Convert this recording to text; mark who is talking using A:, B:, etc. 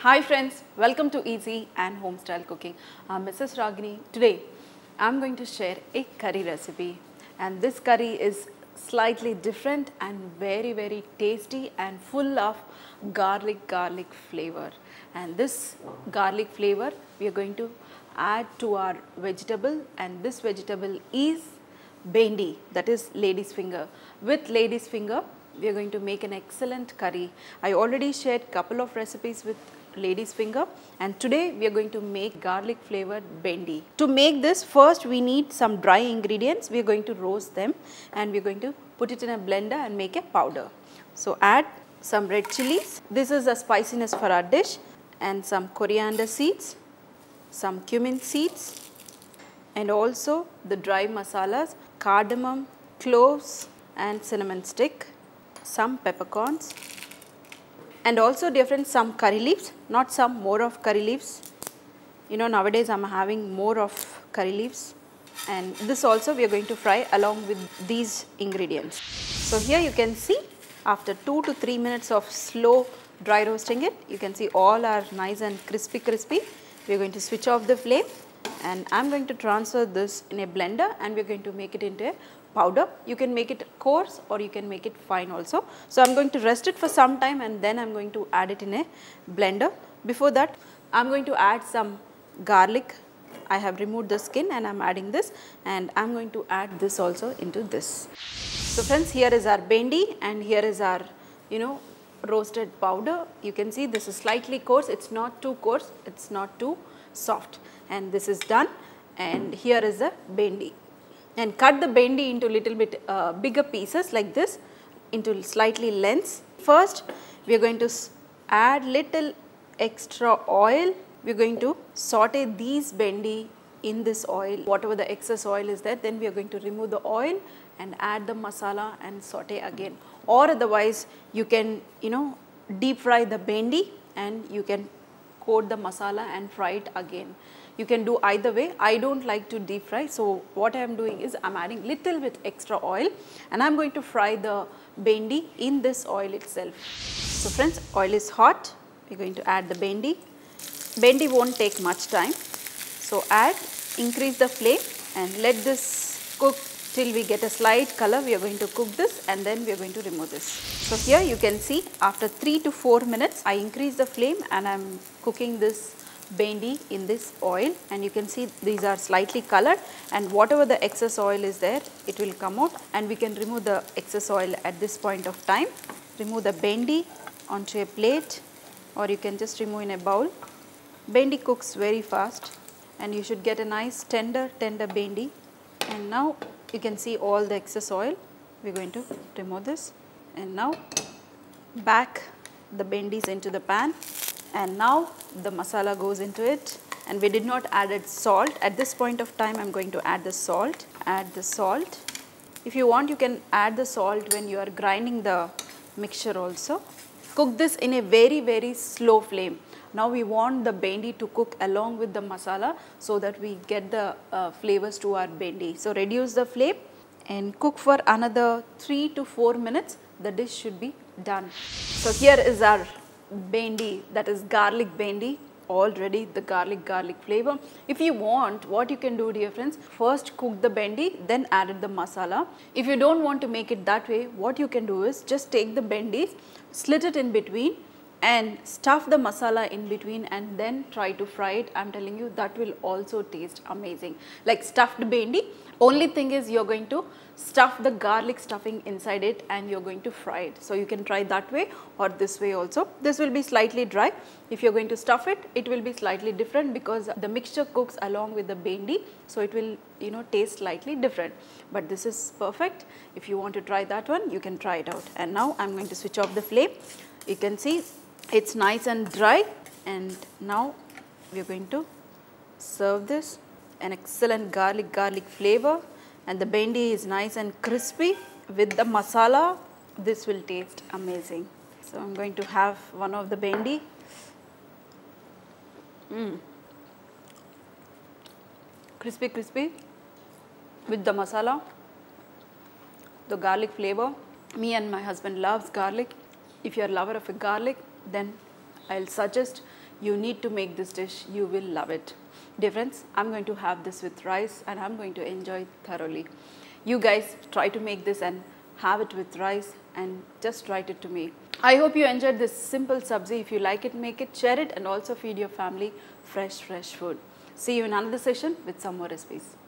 A: Hi friends, welcome to Easy and Homestyle Cooking. I'm Mrs. Ragini. Today I'm going to share a curry recipe, and this curry is slightly different and very tasty and full of garlic flavor. And this garlic flavor we are going to add to our vegetable, and this vegetable is bendi, that is lady's finger. With lady's finger we are going to make an excellent curry. I already shared couple of recipes with lady's finger, and today we are going to make garlic flavored bendi. To make this, first we need some dry ingredients. We are going to roast them and we are going to put it in a blender and make a powder. So add some red chilies. This is the spiciness for our dish, and some coriander seeds, some cumin seeds, and also the dry masalas, cardamom, cloves and cinnamon stick, some peppercorns, and also some curry leaves, not some, more of curry leaves. You know, nowadays I am having more of curry leaves, and this also we are going to fry along with these ingredients. So here you can see, after 2 to 3 minutes of slow dry roasting it, you can see all are nice and crispy. We are going to switch off the flame, and I am going to transfer this in a blender and we are going to make it into a powder. You can make it coarse or you can make it fine also. So I am going to rest it for some time and then I am going to add it in a blender. Before that, I am going to add some garlic. I have removed the skin and I am adding this, and I am going to add this also into this. So friends, here is our bendi and here is our roasted powder. You can see this is slightly coarse, it is not too coarse, it is not too soft, and this is done. And here is the bendi, and cut the bendi into little bit bigger pieces like this, into slightly lengths. First we are going to add little extra oil. We are going to saute these bendi in this oil. Whatever the excess oil is there, then we are going to remove the oil and add the masala and saute again. Or otherwise you can deep fry the bendi and you can coat the masala and fry it again. You can do either way. I don't like to deep fry, so what I am doing is I am adding little bit extra oil and I am going to fry the bendi in this oil itself. So friends, oil is hot. We are going to add the bendi. Bendi won't take much time, so increase the flame and let this cook till we get a slight color. We are going to cook this and then we are going to remove this. So here you can see, after 3 to 4 minutes I increase the flame and I am cooking this bendi in this oil, and you can see these are slightly colored, and whatever the excess oil is there, it will come out and we can remove the excess oil at this point of time. Remove the bendi onto a plate, or you can just remove in a bowl. Bendi cooks very fast and you should get a nice tender bendi. And now you can see all the excess oil. We are going to remove this, and now back the bendis into the pan, and now the masala goes into it, and we did not add salt. At this point of time I am going to add the salt. Add the salt. If you want, you can add the salt when you are grinding the mixture also. Cook this in a very slow flame. Now we want the bendi to cook along with the masala so that we get the flavors to our bendi. So reduce the flame and cook for another 3 to 4 minutes. The dish should be done. So here is our bendi, that is garlic bendi, already the garlic flavor. If you want, what you can do, dear friends, first cook the bendi, then add the masala. If you don't want to make it that way, what you can do is just take the bendis, slit it in between and stuff the masala in between and then try to fry it. I am telling you, that will also taste amazing, like stuffed bendi. Only thing is you are going to stuff the garlic stuffing inside it and you are going to fry it. So you can try that way or this way also. This will be slightly dry. If you are going to stuff it, it will be slightly different because the mixture cooks along with the bendi, so it will taste slightly different. But this is perfect. If you want to try that one, you can try it out. And now I am going to switch off the flame. You can see it's nice and dry, and now we are going to serve this. An excellent garlic flavor, and the bendi is nice and crispy with the masala. This will taste amazing. So I am going to have one of the bendi. Crispy with the masala, the garlic flavor. Me and my husband loves garlic. If you are a lover of garlic, then I will suggest You need to make this dish. You will love it. Dear friends, I'm going to have this with rice and I'm going to enjoy it thoroughly. You guys try to make this and have it with rice and just write it to me. I hope you enjoyed this simple sabzi. If you like it, make it, share it and also feed your family fresh food. See you in another session with some more recipes.